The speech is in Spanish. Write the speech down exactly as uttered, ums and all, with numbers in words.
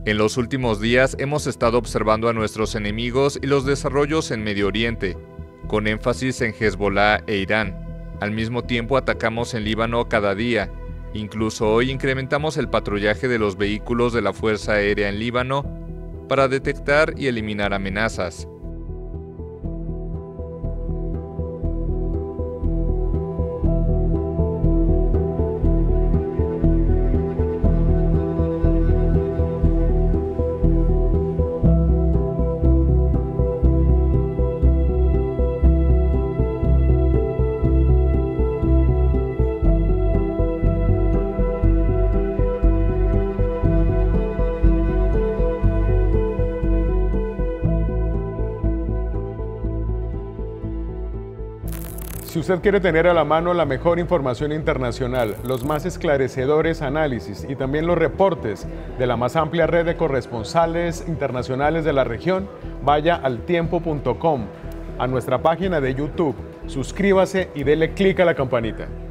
En los últimos días hemos estado observando a nuestros enemigos y los desarrollos en Medio Oriente, con énfasis en Hezbollah e Irán. Al mismo tiempo atacamos en Líbano cada día. Incluso hoy incrementamos el patrullaje de los vehículos de la Fuerza Aérea en Líbano para detectar y eliminar amenazas. Si usted quiere tener a la mano la mejor información internacional, los más esclarecedores análisis y también los reportes de la más amplia red de corresponsales internacionales de la región, vaya al tiempo punto com, a nuestra página de YouTube, suscríbase y dele clic a la campanita.